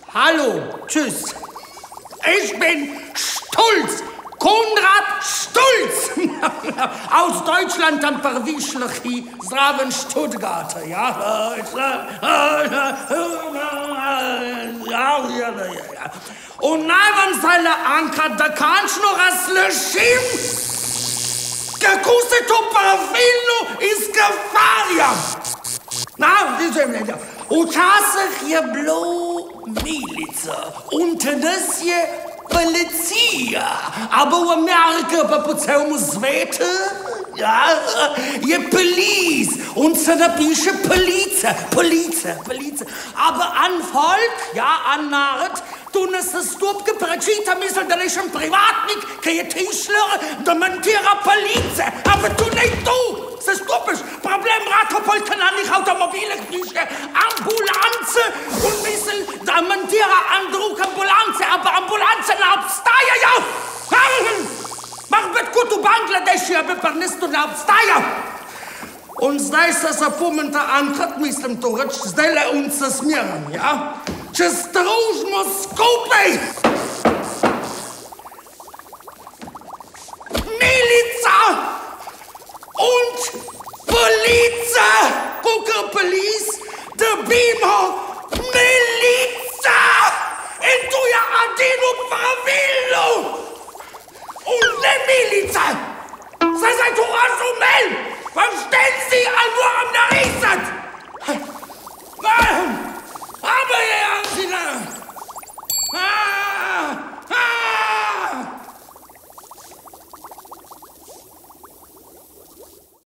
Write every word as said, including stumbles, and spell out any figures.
Hallo, tschüss. Ich bin Stulz, Konrad Stulz. Aus Deutschland am Verwischlchi, Zraven Stuttgart. Ja, ja, ja, ja. Und neben seiner Anker, da kannst du noch als Lechim. Gekustet und Parfino ist Gefahr. Na, die sind nicht. Und hasse hier blo Milica. Und das hier Polizia. Aber wir merken, dass wir uns weten. Ja, je Police. Und so eine bische Police. Police, Police. Aber an Volk, ja, an Naret, tun es das Stubgepretschiet, müssen da nicht ein Privatnik, keine Tischler, da montieren Police. Aber du nicht du. Das ist typisch. Problem, Ratopol kann an nicht Automobile kriegen, Ambulanze und müssen da montieren Andruck Ambulanze, aber Ambulanze absteigen, ja. Mach mit gut, du Bangladesch, hier, bepernist du absteigen. Und знаешь, dass er помните анкът, мислим туръч, сделе он с миром, ja? Че стружно скупей! Milica und Polizei! Gucke, Police, de Bimo, Milica! En tu ja adinu pravillo! Und ne Milica! Sei sei tu razumel! Verstehen Sie, an wo am Narisat!